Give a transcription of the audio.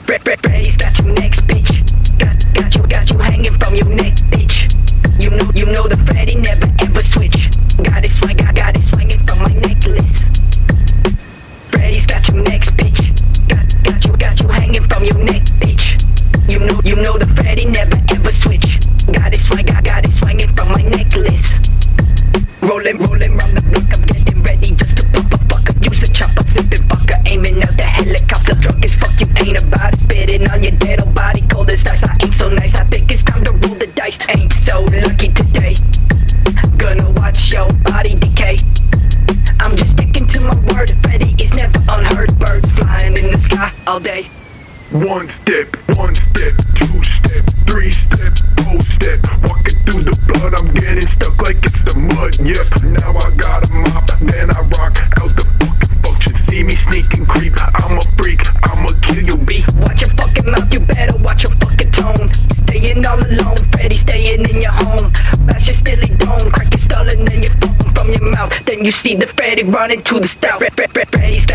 Freddy's got you next, bitch. Got you hanging from your neck, bitch. You know the Freddy never ever switch. Got it swinging from my necklace. Freddy's got you next, bitch. Got you hanging from your neck, bitch. You know the Freddy never ever switch. Got it swinging from my necklace. Rolling round the block, I'm getting ready just to pop a fucker. Use a chopper, sipping fucker, aiming out the helicopter. Drunk as fuck, you ain't about it. Spitting on your dead old body, cold as ice. I ain't so nice, I think it's time to roll the dice. Ain't so lucky today. Gonna watch your body decay. I'm just sticking to my word. Freddy is never unheard. Birds flying in the sky all day. One step, two step, three step, four step. Walking through the blood, I'm getting stuck like it's the mud. Yep, now I got a mop, then I rock out the fucking function. See me sneak and creep, I'm a freak, I'ma kill you, B. Watch your fucking mouth, you better watch your fucking tone. Staying all alone, Freddy staying in your home. Bash your stilly dome, crack your skull and then you fucking from your mouth. Then you see the Freddy running to the stout. Freddy's